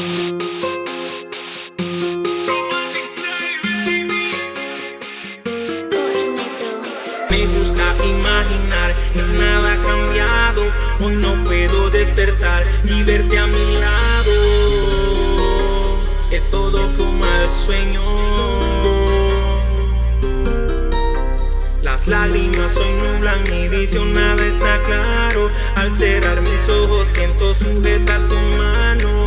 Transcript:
Me gusta imaginar que nada ha cambiado. Hoy no puedo despertar y verte a mi lado. Que todo fue un mal sueño. Las lágrimas hoy nublan mi visión, nada está claro. Al cerrar mis ojos siento sujetar tu mano.